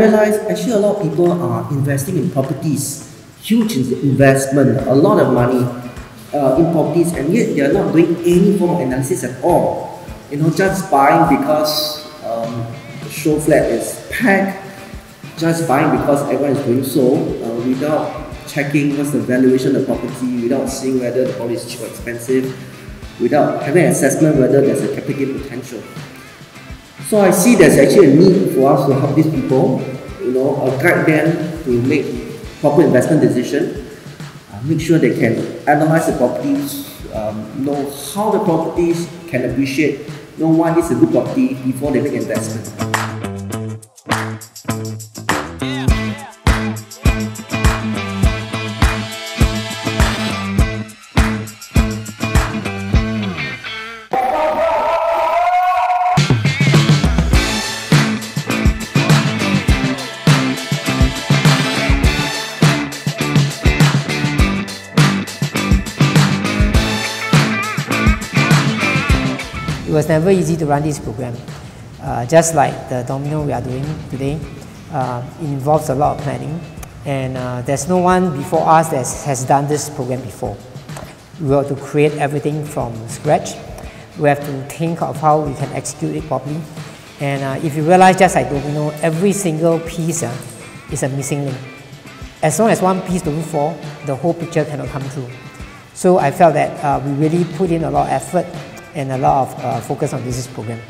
realized actually a lot of people are investing in properties, huge investment, a lot of money in properties, and yet they are not doing any form of analysis at all. Just buying because the show flat is packed, just buying because everyone is doing so, without checking what's the valuation of the property, without seeing whether the property is cheap or expensive, without having an assessment whether there's a capital gain potential. So I see there's actually a need for us to help these people, guide them to make proper investment decision, make sure they can analyze the properties, know how the properties can appreciate, know why this is a good property before they make investment. It was never easy to run this program. Just like the Domino we are doing today, it involves a lot of planning, and there's no one before us that has done this program before. We have to create everything from scratch. We have to think of how we can execute it properly. And if you realize, just like Domino, every single piece is a missing link. As long as one piece to look for, the whole picture cannot come true. So I felt that we really put in a lot of effort and a lot of focus on this program.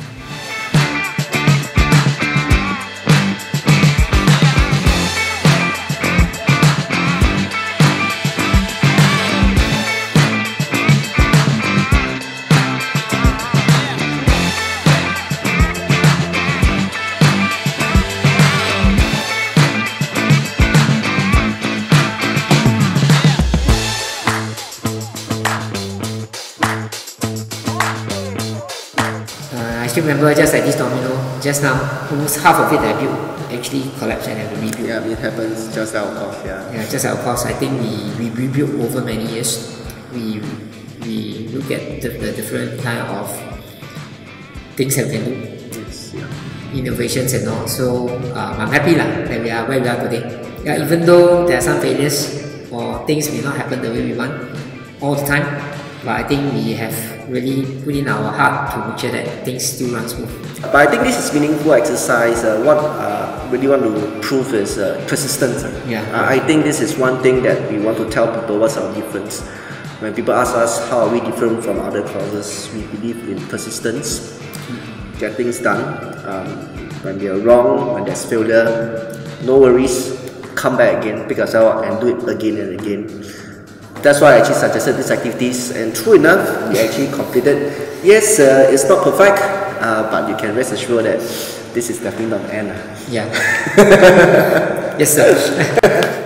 I still remember, just like this Domino, just now, almost half of it that I built actually collapsed and had to rebuild. Yeah, it happens just out of cost, Yeah, just out of cost. I think we rebuilt over many years. We look at the different kind of things that we can do. Yes, yeah. Innovations and all. So I'm happy that we are where we are today. Yeah, even though there are some failures or things may not happen the way we want all the time, but I think we have really put in our heart to make sure that things still run smooth. But I think this is meaningful exercise. What I really want to prove is persistence. Yeah. I think this is one thing that we want to tell people what's our difference. When people ask us how are we different from other courses, we believe in persistence, get things done. When we are wrong, when there's failure, no worries, come back again, pick ourselves up and do it again and again. That's why I actually suggested these activities, and true enough, we actually completed. Yes, it's not perfect, but you can rest assured that this is definitely not the end. Yeah. Yes, sir.